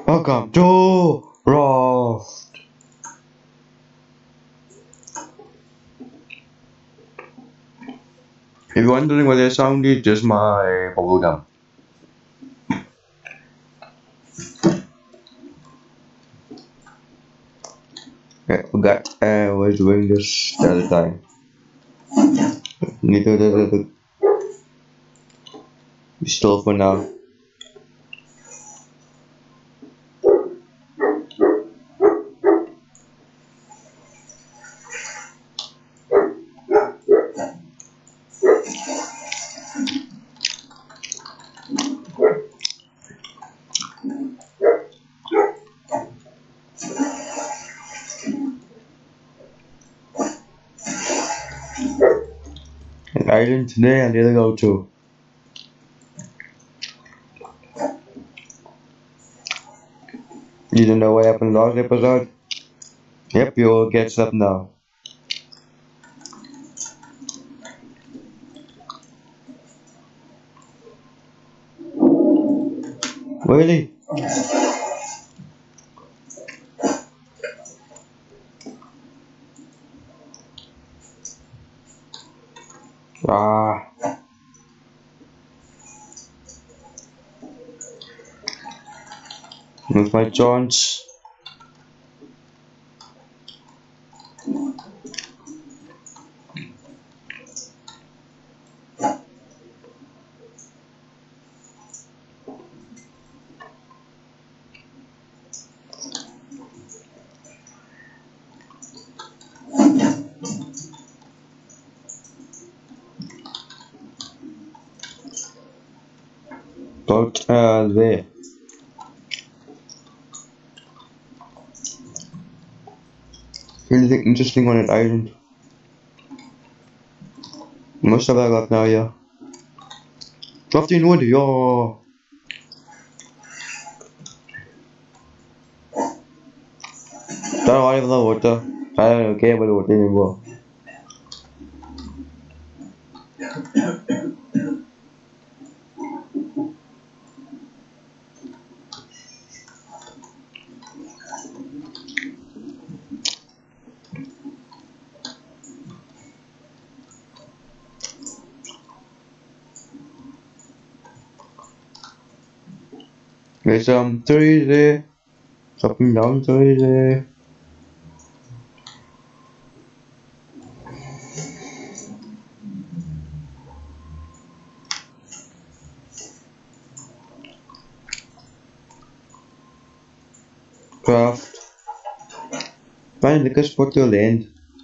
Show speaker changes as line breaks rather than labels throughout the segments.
Welcome to Raft. If you're wondering what that sound is, just my bubble gum. I forgot I was doing this the other time. Need to be still for now. An island today I need to go to. You don't know what happened last episode? Yep, you'll get stuff now. Really? Ah. With my chance. But there. Anything interesting on that island? Most of that left now, yeah. 15 wood, yo. Don't worry about the water. I don't care about the water anymore. There's some trees there. Chopping down trees there. Craft. Find a good spot to land.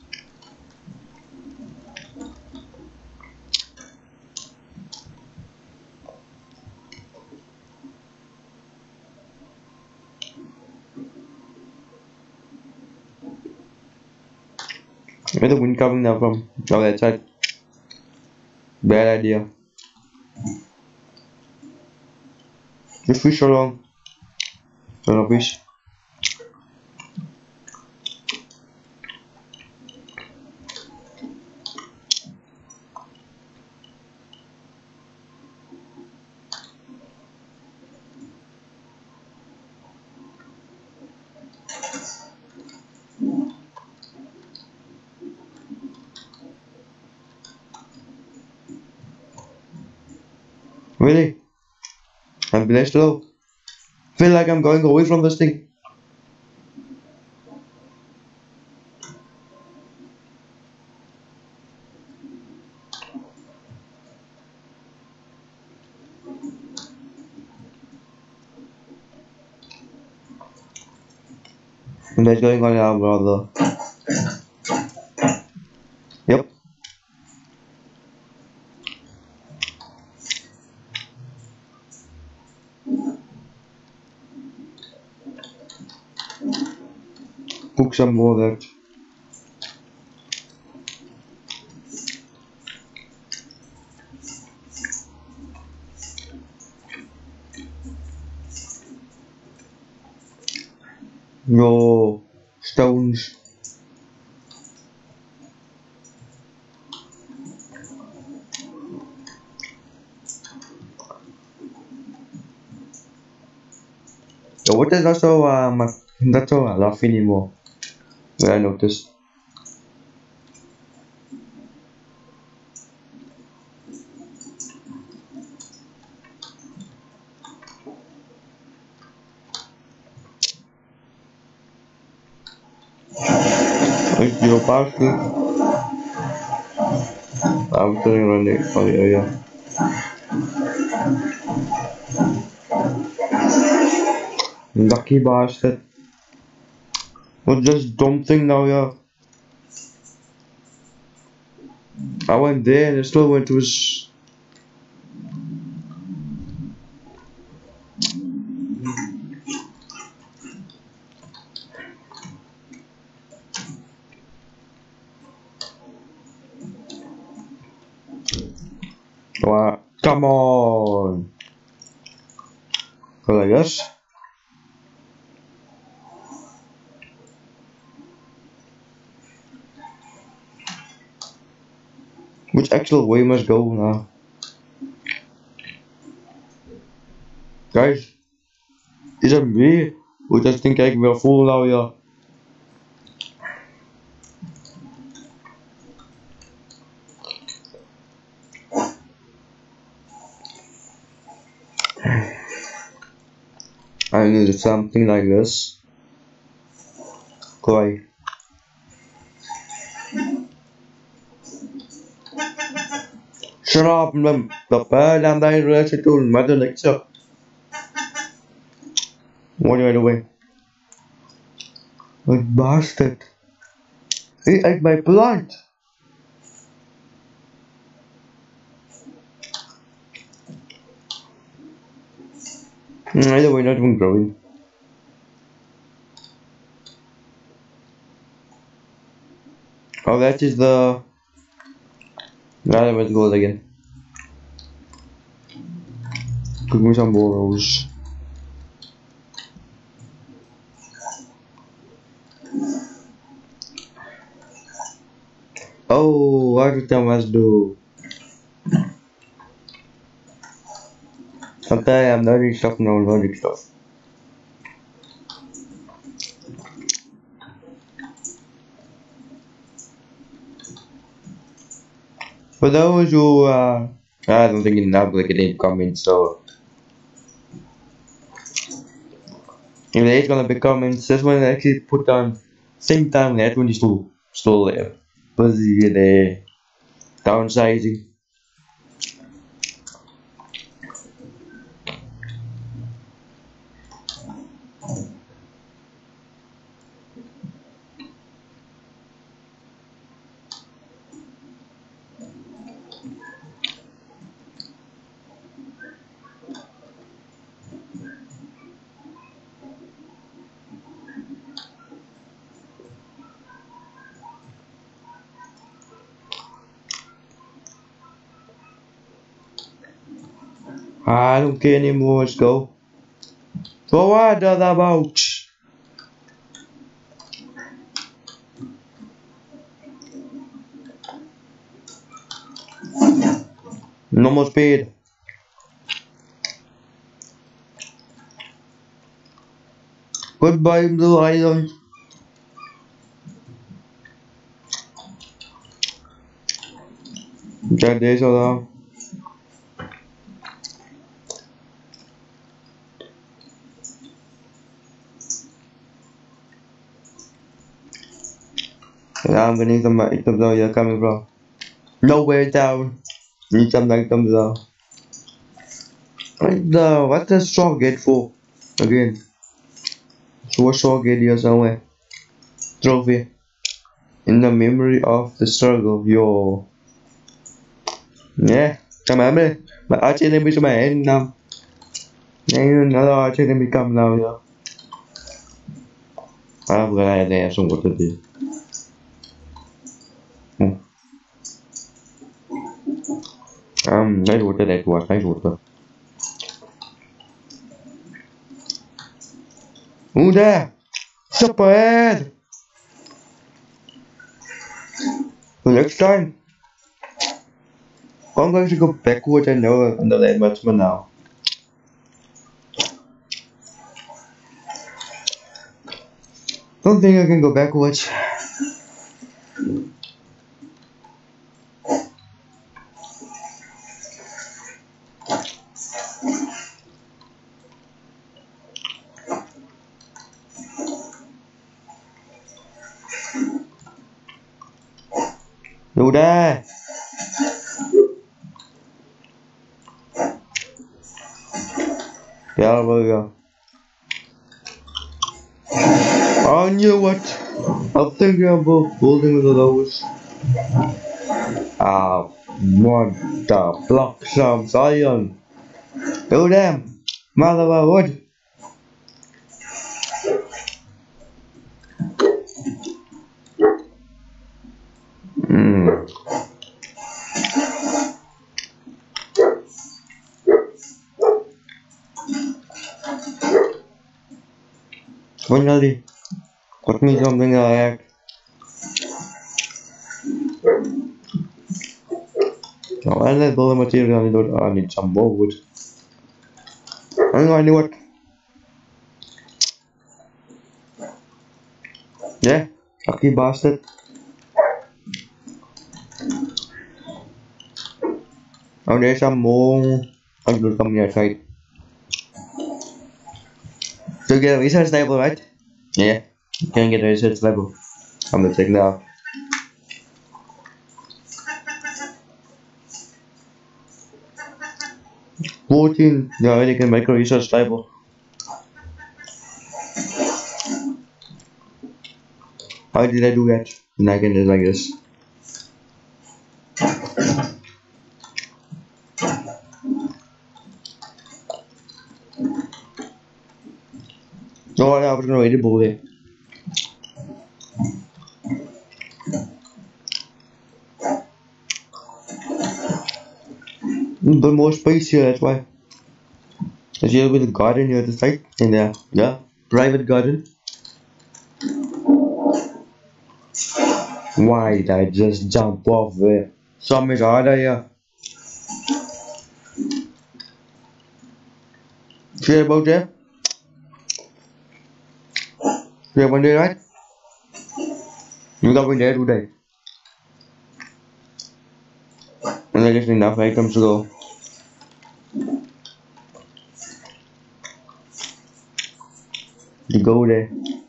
Where's the wind coming now from? Oh, that side. Bad idea. Just fish along. Don't fish. Really? I'm blessed though. Feel like I'm going away from this thing. And that's going on now, brother. Yep. Cook some more of that. No stones. The water is not so rough anymore. That I noticed. If you're parsley, I'm turning around the area. Lucky bastard. What's this dumb thing now, yeah? I went there and I still went to his. Wow. Come on! Go like this. Which actual way must go now? Guys, is it me? Who just think ik weer vol nou ja? I need something like this. Koi. Shut up, the bird and I related to mother lecture. What are you doing? You bastard. He ate my plant. Either way, not even growing. Oh, that is the. Now let's go again. Cook me some burrows. Oh, what did I must do? Sometimes I'm learning stuff now, learning stuff. For those who, I don't think it's not like it didn't come in, so. If there is gonna be comments, this one actually put on same time that one is still busy there, downsizing. I don't care anymore, let's go. So what are the about? No more speed. Goodbye, Blue Island. Check this out. I'm gonna need some items out here coming from. Nowhere down. Need some items out. What does straw get for? Again. So what straw get here somewhere? Trophy. In the memory of the struggle, yo. Yeah, come on, man. But I tell them it's my end now. Another I tell them become now, yo. I'm gonna have some water there. Nice water, that was nice water. Who there? Superhead! The next time, I'm going to go backwards and over under that much now. Don't think I can go backwards. Udah. Yeah, there we go. I knew what. I'm thinking about building with those. What the block some iron. Do them. Mother of wood. Finally, got me something I like. Now, I need all the material I need some more wood. I know what. Yeah, lucky bastard. Oh, there's some more. I'm gonna come here side. So get a research level, right? Yeah, you can get a research level. I'm gonna check now. 14. Yeah, I can make a research level. How did I do that? And I can do it like this. No, I was gonna wait a bullet. But more space here, that's why. There's here with a garden here at the side. And yeah, private garden. Why did I just jump off there? Something's harder here. Sure about that? Sure one day, right? You got me there today. And I guess enough items to go. To go there.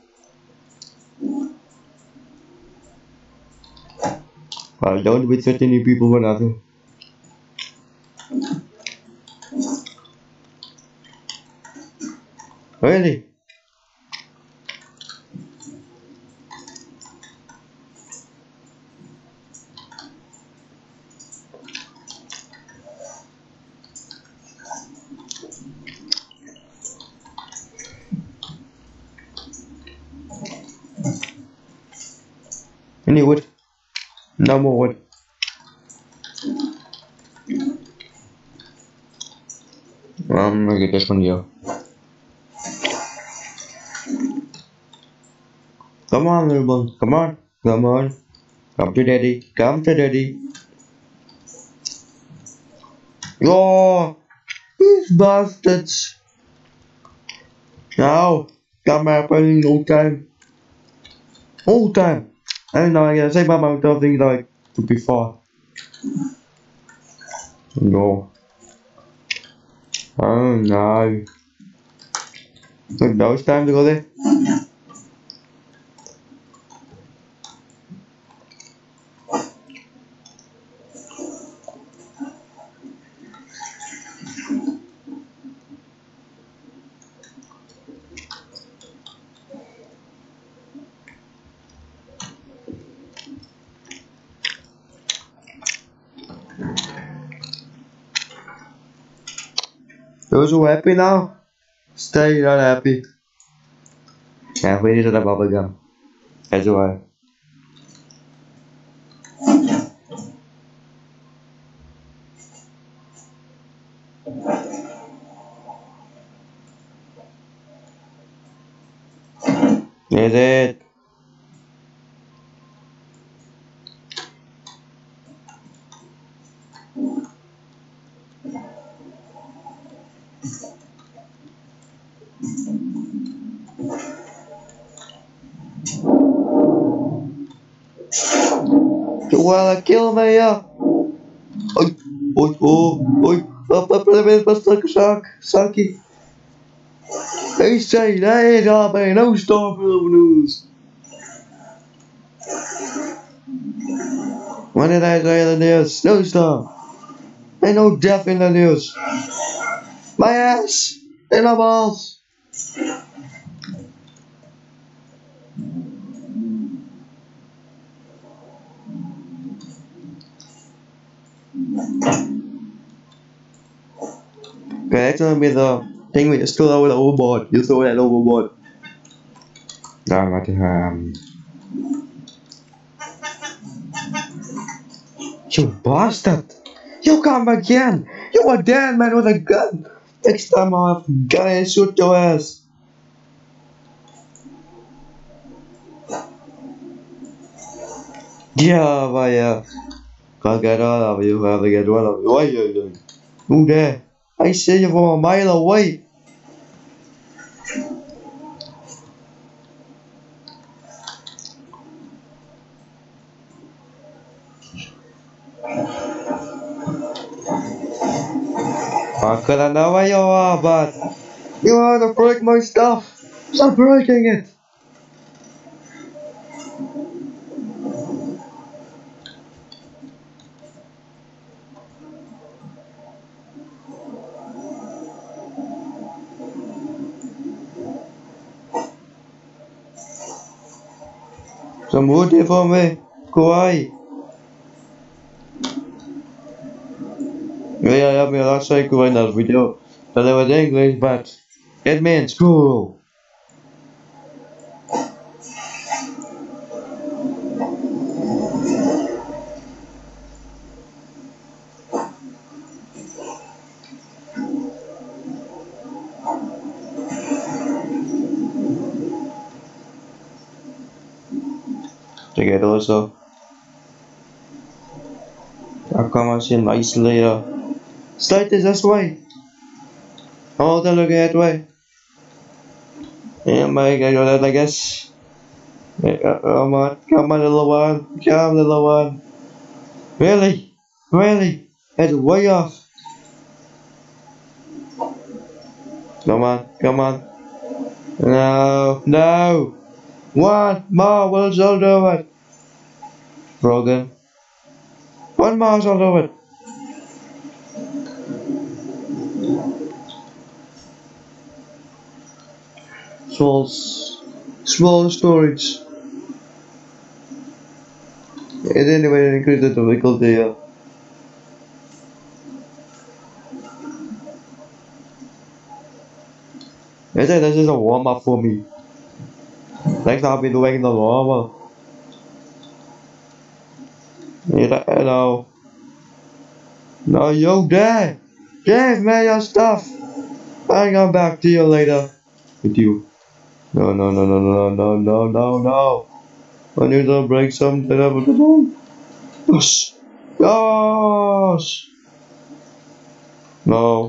Well, don't be threatening people for nothing. Really? Any wood? No more wood. I'm gonna get this one here. Come on, little one. Come on. Come on. Come to daddy. Come to daddy. Oh, these bastards. Now, come happening all time. All time. I don't know, I gotta say my mouth of things like before. No. Oh no. So now it's time to go there. You're so happy now? Stay not happy. Yeah, we need to bubble gum. That's why. Is it? wanna kill me, yeah? Oi, oi, oh, oi. Up, Saki. Hey, say, hey, man, no stop news. When did I say the news? No stop. Ain't no death in the news. My ass in the balls. Okay, that's gonna be the thing we just throw over the overboard. You throw that overboard. Nah, what You bastard! You come again! You a dead man with a gun! Next time I'll have a gun and shoot your ass! Yeah, but yeah. Can't get all of you, have to get one of you. What are you doing? Who there? I see you from a mile away! I couldn't know where you are, but you want to break my stuff! Stop breaking it! Some wood here for me. Kawaii. Yeah, I mean, I'll say Kawaii in that video. But it was English, but it means cool. Check it also. I'll come and see nice later. Start is this way. Hold on, look that way. Yeah, my God, I guess. Come on, little one. Come, little one. Really? Really? It's way off. Come on. No. One more will do it. Brogan. One more will do it. Small storage. It anyway increase the difficulty here. I think this is a warm up for me. Next I'll be doing the warm up. Hello. No, you there. Give me your stuff. I'll come back to you later. With you. No. I need to break something up with the phone. Gosh. No.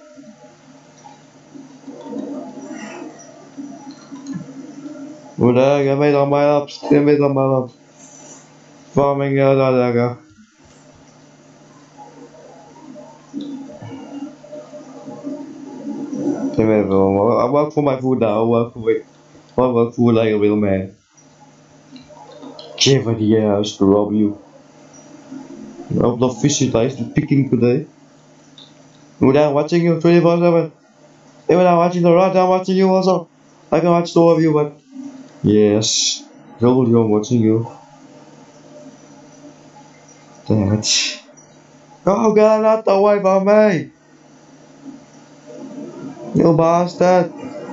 Udah, give me some my ups. Farming there. I work for my food now. I work for like a real man. Give the house to rob you. Of the fishy life to picking today. Udah, I'm watching you 24/7. Even I'm watching the rod, I'm watching you also. I can watch two of you, but yes, told you I'm watching you. Damn it. Oh, get out the way from me! You bastard!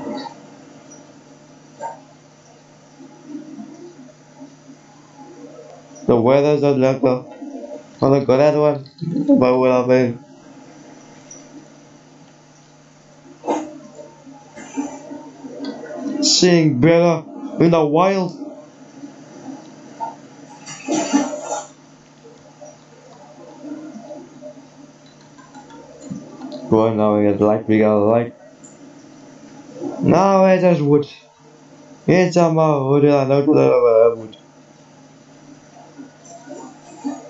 The weather's a letter. Oh, look at that one. But what I mean. Seeing better in the wild. Well, now we got light. Now it is wood. It's a more wood, I know that wood.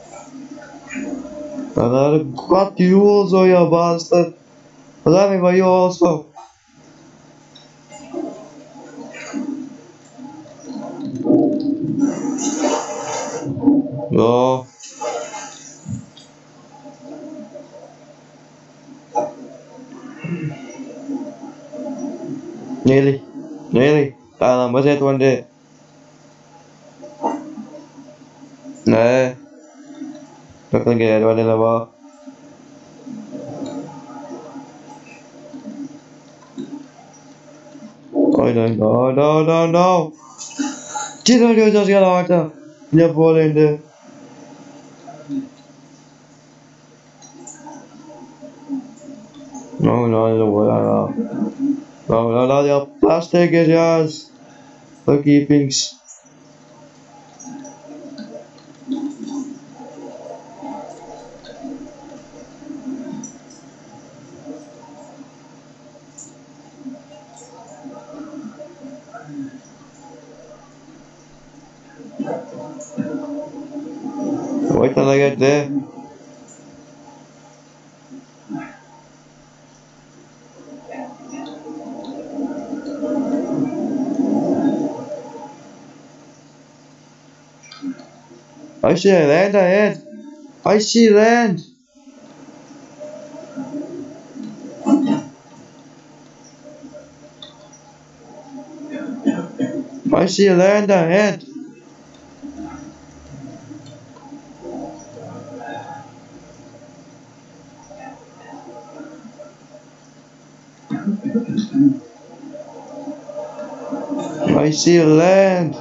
And I got you also, you bastard. Let me for you also. No. Nearly. Nearly. Was it one day? Nah. Not gonna get one in the wall. Oh no, no, no, no. Didn't you just get out there? You're falling there. No, no, no, no, no, your plastic is yours. The keepings. Wait till I get there. I see land ahead. I see land. I see land ahead. I see land.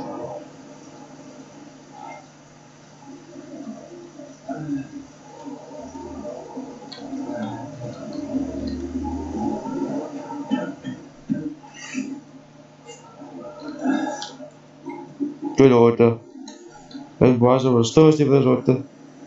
Good water. This boss was thirsty for this water.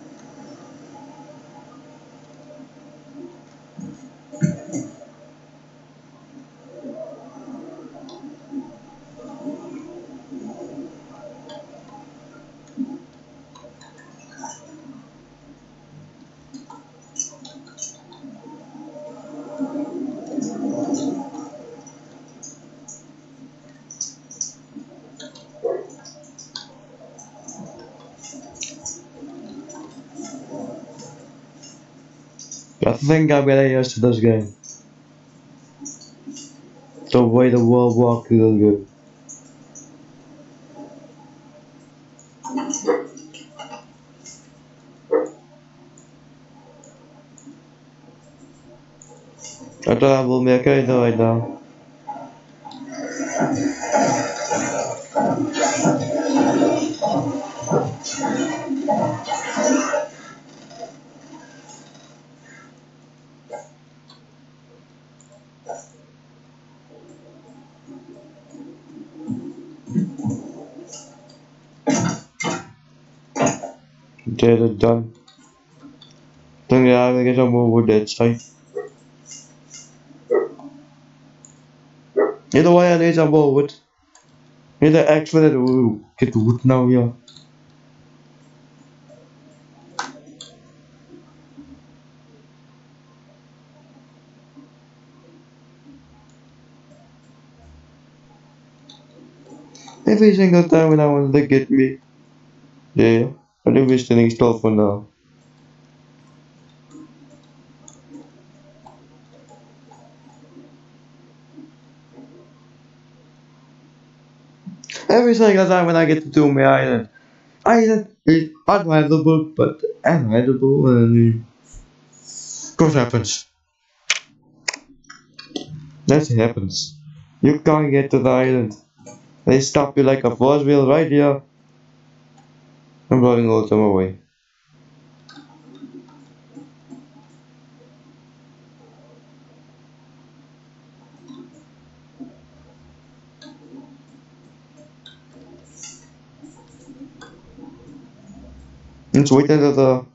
I think I'm gonna use to this game. The way the world walk will go. I thought I will make it right now. Get it done. Think I will get some more wood that side. Either way, I need some more wood. Need the axe for that. Ooh, get the wood now, yeah. Every single time when I want to get me. Yeah, I do wish the install for now. Every single time when I get to do my island. Island is unavailable, but unavailable and what happens? That happens. You can't get to the island. They stop you like a force wheel right here. I'm blowing all them away. Let's wait until the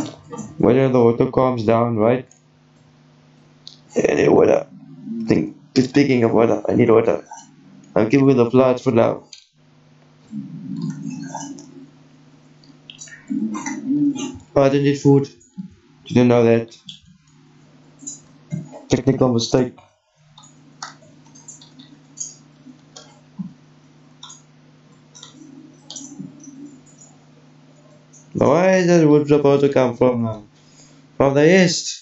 water calms down, right? And it would thing Speaking of water, I need water. I'm giving you the floods for now. Oh, I didn't need food. Didn't know that. Technical mistake. Where is that wood supposed to come from now? From the east.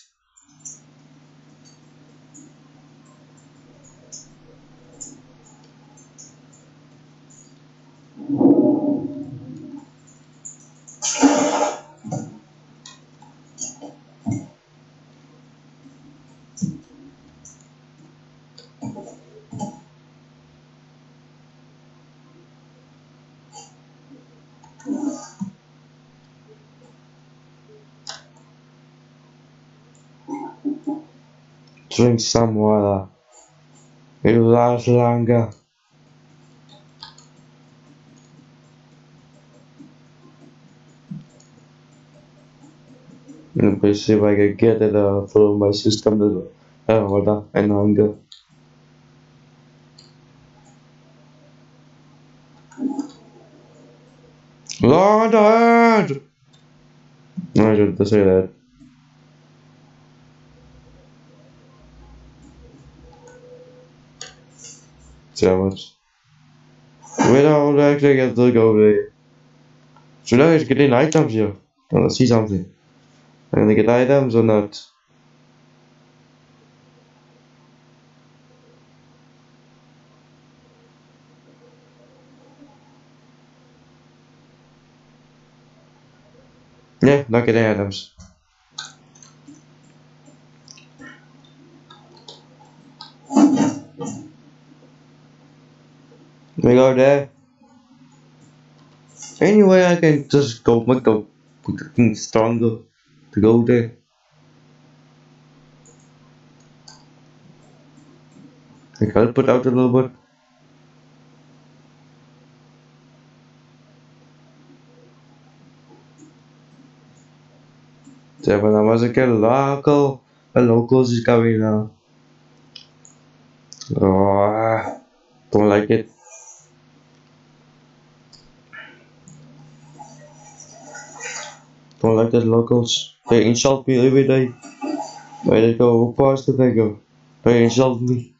Drink some water. It will last longer. Let me see if I can get it through my system. Water and hunger. Lord ahead! No, I shouldn't say that. So much. We don't actually get to go there. Should I get in items here? Let's see something. I'm gonna get items or not? Yeah, not getting items. We go there. Anyway, I can just go make the thing stronger to go there. Like I'll put out a little bit. Yeah, when I was a kid, the locals is coming now. Oh, don't like it. Don't like the locals. They insult me every day. Where they go past the they go. They insult me.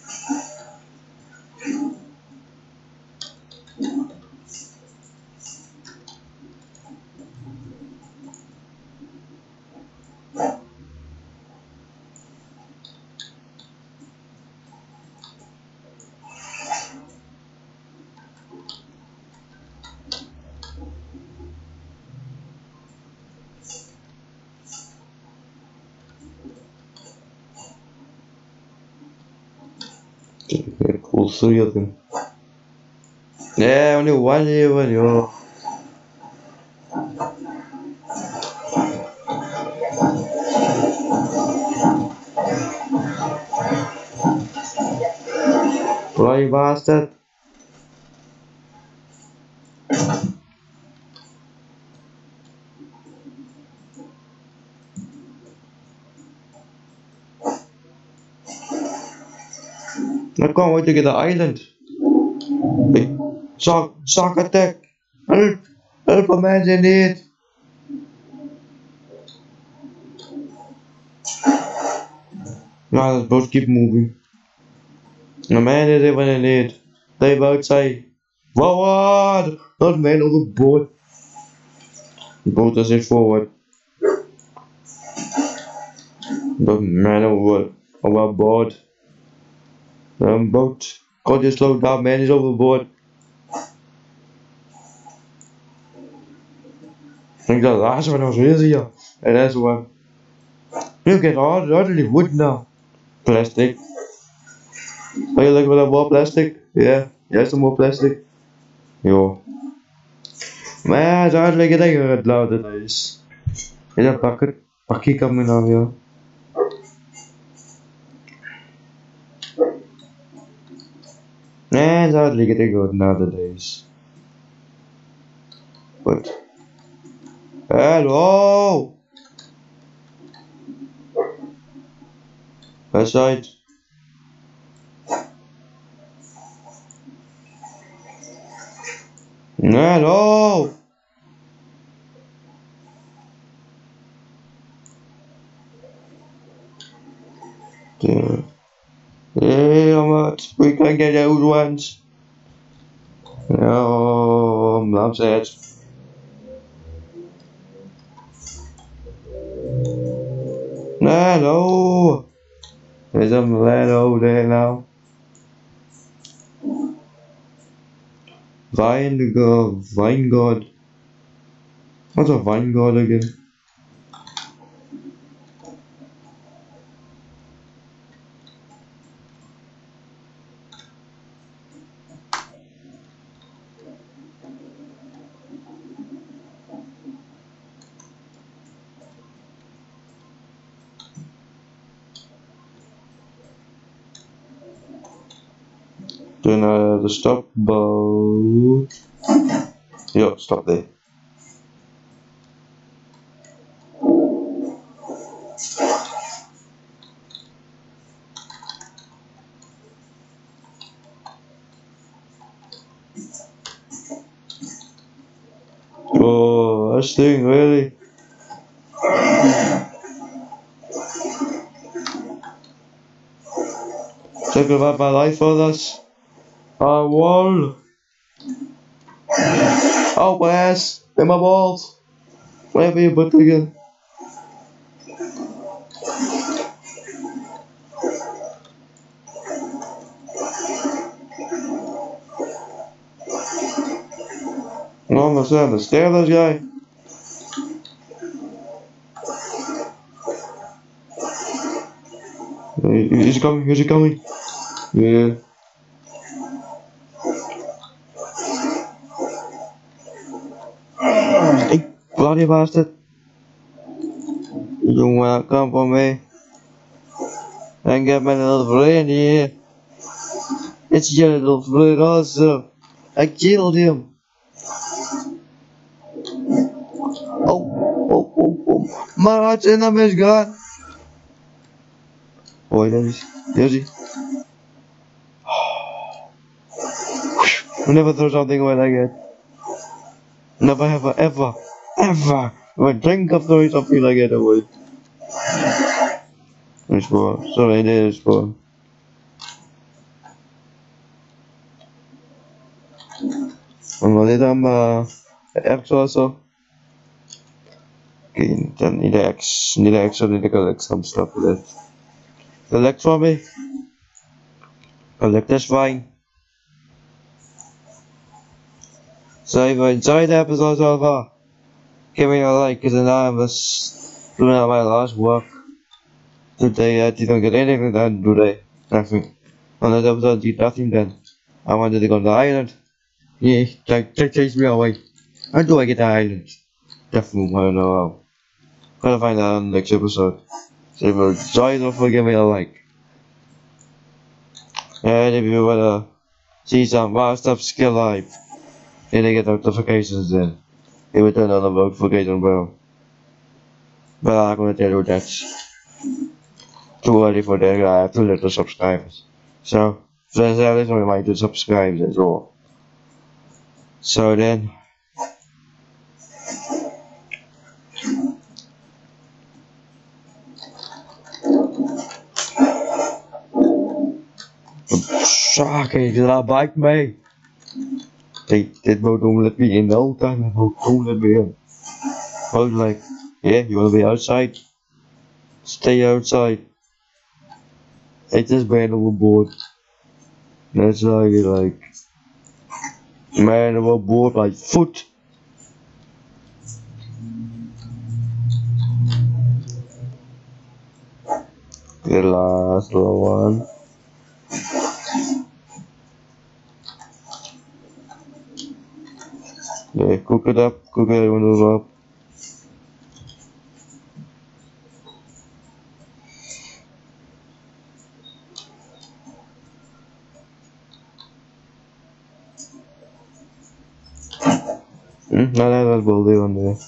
All three of them. Yeah, only one even, yo. Bloody bastard. I can't wait to get the island. Hey, shark attack. Help, help a man's in need. Nah, let's both keep moving. The man is even in need. They both say, forward! Not man overboard. The boat is it forward. The man overboard. The boat. God, you slow down, man is overboard. I think the last one was easier. And that's one. You get all ordinary wood now. Plastic. Are you looking for more plastic? Yeah, some more plastic. Yo. Man, it's hardly getting it nowadays. Is a bucket coming out here? Man, it's hardly getting good nowadays. But hello. That's right. Hello! Yeah. Hey, how much? We can get those ones. No, I'm sad. Hello! There's a Leno there now. Vinegard. What's a Vinegard again? Then the stop boat. Yeah, stop there. Oh, this thing really. Think about my life for this. I won. Oh, where's in my balls? Wherever you put again. I'm almost on the stair, this guy. Is he coming? Is he coming? Yeah. Hey, bloody bastard. You don't wanna come for me and get my little friend here. It's your little friend also. I killed him. Oh. My arch enemy is gone. Oh, there's he. Never throw something away like that. Never ever would think of throwing something like that away. It's for, sorry, it is for. En wat is dan X also? Okay, dan niet de X, niet de X, niet de X, I'm stuck with it. Select for me. Select is fine. So if you enjoyed the episode so far, give me a like, because now I'm just doing my last work today. I didn't get anything done today. Nothing. On this episode, I did nothing done. I wanted to go to the island. Yeah, chase me away. How do I get to the island? Definitely, I don't know how. Gotta find out in the next episode. So if you enjoyed, don't forget me a like. And if you wanna see some more stuff, skill live. And they get notifications then. It will turn on the notification bell. But I'm gonna tell you that's too early for that. I have too little subscribers. So, there's a little reminder to subscribe as well. So then, sorry, did I bite me? That boat don't let me in the whole time. That boat don't let me in. I was like, yeah, you wanna be outside? Stay outside. I just ran overboard. That's like, man overboard by foot. The last one. Yeah, cook it up, cook everyone up. Now that will do on there.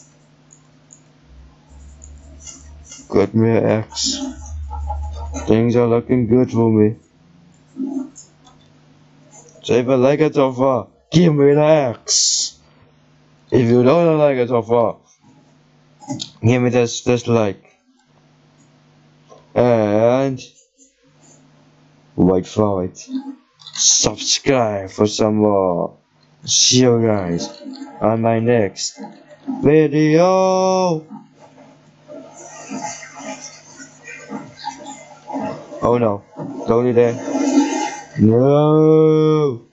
Got me an axe. Things are looking good for me. So if you like it so far, give me an axe. If you don't like it so far, give me this like and wait for it. Subscribe for some more. See you guys on my next video. Oh no, don't do that. No.